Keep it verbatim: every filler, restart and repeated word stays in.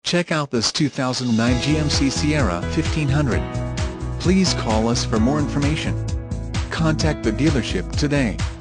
Check out this two thousand nine G M C Sierra fifteen hundred. Please call us for more information. Contact the dealership today.